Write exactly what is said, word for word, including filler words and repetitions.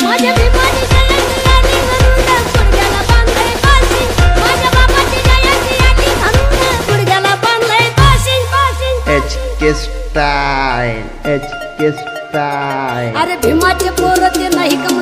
माझ्या भीमाची जयंती आली म्हणून गुडघ्याला बांधलंय बाशिंग. माझ्या बाबाची जयंती आली म्हणून गुडघ्याला बांधलंय बाशिंग बाशिंग. H K style H K style. अरे भीमाचे पोरं ते नाही का